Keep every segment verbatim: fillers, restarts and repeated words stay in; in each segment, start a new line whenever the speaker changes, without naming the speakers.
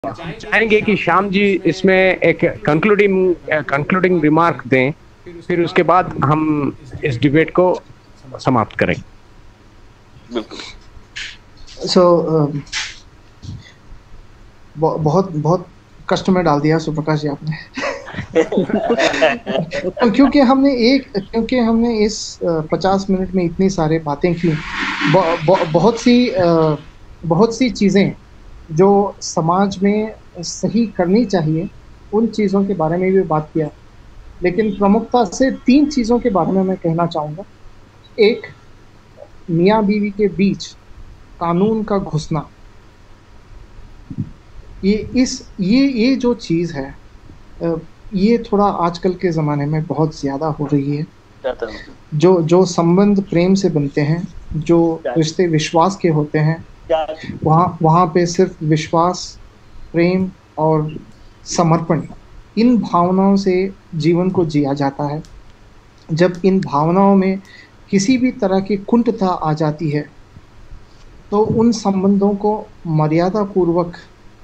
चाहेंगे कि श्याम जी इसमें एक कंक्लूडिंग कंक्लूडिंग रिमार्क दें, फिर उसके बाद हम इस डिबेट को समाप्त करें।
बिल्कुल।
सो so, uh, बहुत बहुत कष्ट में डाल दिया सुप्रकाश जी आपने। क्योंकि हमने एक क्योंकि हमने इस पचास मिनट में इतनी सारी बातें की, ब, ब, बहुत सी बहुत सी चीज़ें जो समाज में सही करनी चाहिए, उन चीज़ों के बारे में भी बात किया। लेकिन प्रमुखता से तीन चीज़ों के बारे में मैं कहना चाहूँगा। एक, मियाँ बीवी के बीच कानून का घुसना। ये इस ये ये जो चीज़ है, ये थोड़ा आजकल के ज़माने में बहुत ज़्यादा हो रही है। जो जो संबंध प्रेम से बनते हैं, जो रिश्ते विश्वास के होते हैं, वहाँ वहाँ पे सिर्फ विश्वास, प्रेम और समर्पण, इन भावनाओं से जीवन को जिया जाता है। जब इन भावनाओं में किसी भी तरह की कुंठता आ जाती है, तो उन संबंधों को मर्यादा पूर्वक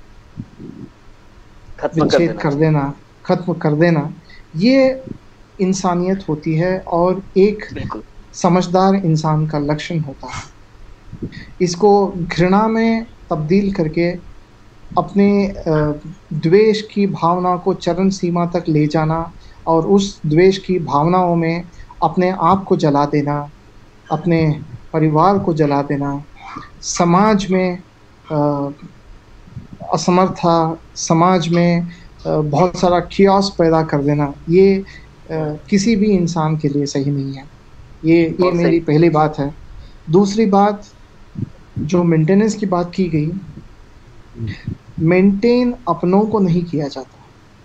विच्छेद कर देना, खत्म कर देना, ये इंसानियत होती है और एक समझदार इंसान का लक्षण होता है। इसको घृणा में तब्दील करके अपने द्वेष की भावना को चरम सीमा तक ले जाना और उस द्वेष की भावनाओं में अपने आप को जला देना, अपने परिवार को जला देना, समाज में असमर्था, समाज में बहुत सारा कियास पैदा कर देना, ये किसी भी इंसान के लिए सही नहीं है। ये ये मेरी पहली बात है। दूसरी बात, जो मेंटेनेंस की बात की गई, मेंटेन अपनों को नहीं किया जाता।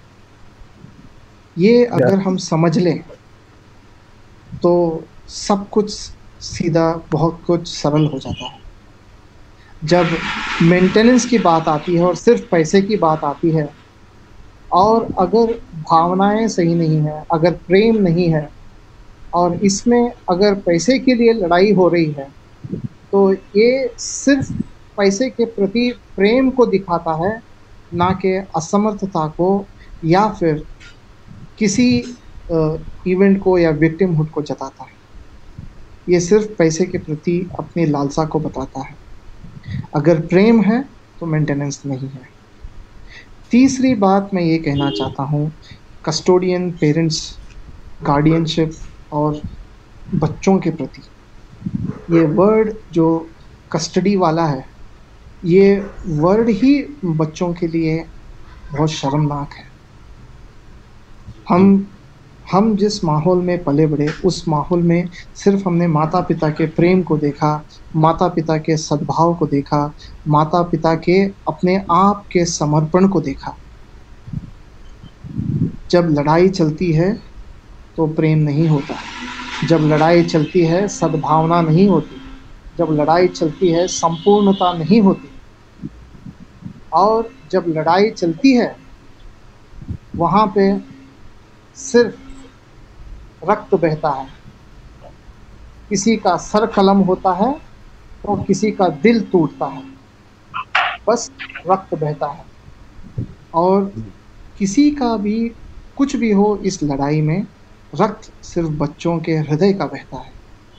ये अगर हम समझ लें तो सब कुछ सीधा, बहुत कुछ सरल हो जाता है। जब मेंटेनेंस की बात आती है और सिर्फ पैसे की बात आती है, और अगर भावनाएं सही नहीं है, अगर प्रेम नहीं है, और इसमें अगर पैसे के लिए लड़ाई हो रही है, तो ये सिर्फ पैसे के प्रति प्रेम को दिखाता है, ना कि असमर्थता को या फिर किसी इवेंट को या विक्टिमहुड को जताता है। ये सिर्फ पैसे के प्रति अपनी लालसा को बताता है। अगर प्रेम है तो मेंटेनेंस नहीं है। तीसरी बात मैं ये कहना चाहता हूँ, कस्टोडियन पेरेंट्स, गार्डियनशिप और बच्चों के प्रति, ये वर्ड जो कस्टडी वाला है, ये वर्ड ही बच्चों के लिए बहुत शर्मनाक है। हम हम जिस माहौल में पले बढ़े, उस माहौल में सिर्फ हमने माता पिता के प्रेम को देखा, माता पिता के सद्भाव को देखा, माता पिता के अपने आप के समर्पण को देखा। जब लड़ाई चलती है तो प्रेम नहीं होता, जब लड़ाई चलती है सद्भावना नहीं होती, जब लड़ाई चलती है संपूर्णता नहीं होती, और जब लड़ाई चलती है वहाँ पे सिर्फ रक्त बहता है। किसी का सर कलम होता है तो किसी का दिल टूटता है, बस रक्त बहता है। और किसी का भी कुछ भी हो इस लड़ाई में, रक्त सिर्फ बच्चों के हृदय का बहता है।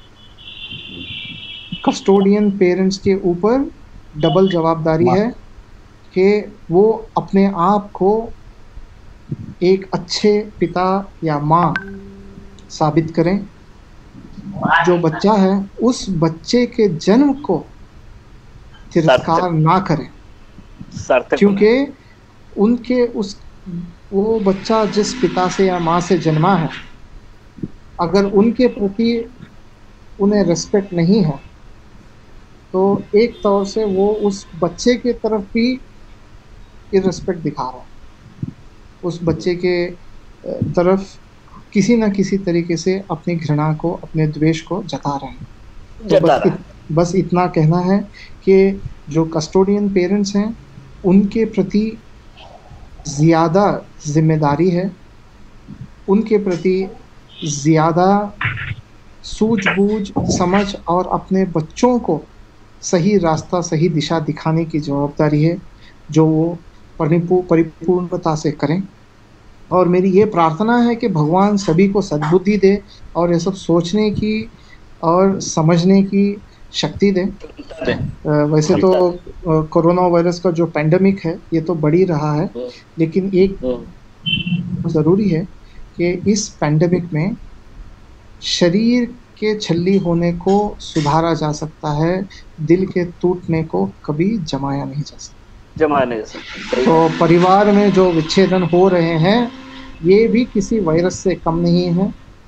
कस्टोडियन पेरेंट्स के ऊपर डबल जवाबदारी है कि वो अपने आप को एक अच्छे पिता या माँ साबित करें। जो बच्चा है उस बच्चे के जन्म को तिरस्कार ना करें, क्योंकि उनके उस वो बच्चा जिस पिता से या माँ से जन्मा है, अगर उनके प्रति उन्हें रिस्पेक्ट नहीं है, तो एक तौर से वो उस बच्चे के तरफ भी इर्रिस्पेक्ट दिखा रहा है, उस बच्चे के तरफ किसी न किसी तरीके से अपनी घृणा को, अपने द्वेष को जता रहे हैं। तो बस, इत, बस इतना कहना है कि जो कस्टोडियन पेरेंट्स हैं, उनके प्रति ज़्यादा जिम्मेदारी है, उनके प्रति ज़्यादा सूझबूझ, समझ और अपने बच्चों को सही रास्ता, सही दिशा दिखाने की जवाबदारी है, जो वो परिपू- परिपूर्णता से करें। और मेरी ये प्रार्थना है कि भगवान सभी को सद्बुद्धि दे और ये सब सोचने की और समझने की शक्ति दे। अ, वैसे तो अ, कोरोना वायरस का जो पैंडेमिक है ये तो बढ़ ही रहा है, लेकिन एक ज़रूरी है कि इस पैंडेमिक में शरीर के छल्ली होने को सुधारा जा सकता है, दिल के टूटने को कभी जमाया नहीं जा सकता।
जमाने से
तो परिवार में जो विच्छेदन हो रहे हैं ये भी किसी वायरस से कम नहीं है।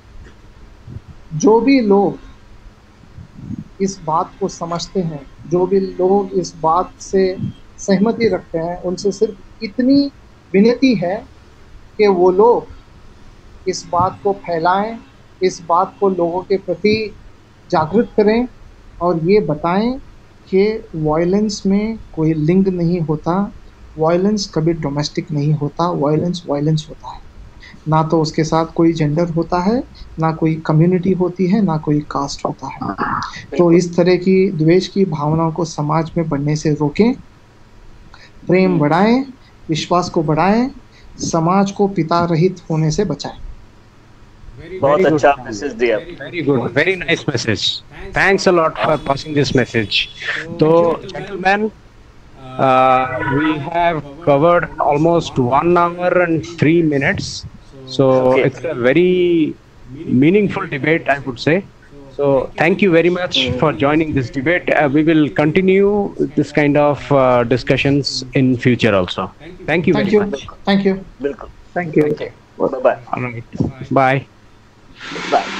जो भी लोग इस बात को समझते हैं, जो भी लोग इस बात से सहमति रखते हैं, उनसे सिर्फ इतनी विनती है कि वो लोग इस बात को फैलाएं, इस बात को लोगों के प्रति जागृत करें और ये बताएं कि वायलेंस में कोई लिंग नहीं होता, वायलेंस कभी डोमेस्टिक नहीं होता, वायलेंस वायलेंस होता है। ना तो उसके साथ कोई जेंडर होता है, ना कोई कम्युनिटी होती है, ना कोई कास्ट होता है। तो इस तरह की द्वेष की भावनाओं को समाज में बढ़ने से रोकें, प्रेम बढ़ाएं, विश्वास को बढ़ाएं, समाज को पिता रहित होने से बचाएं।
बहुत अच्छा मैसेज दिया।
Very good, very nice message. Thanks a lot for passing this message. So, gentlemen, uh, we have covered almost one hour and three minutes. So
Okay.
it's a very meaningful debate, I would say. So thank you very much for joining this debate. Uh, we will continue this kind of uh, discussions in future also. Thank you
Thank
very
you.
much.
Thank you.
बिल्कुल।
Thank you.
Bye bye.
All right. Bye.
Bye.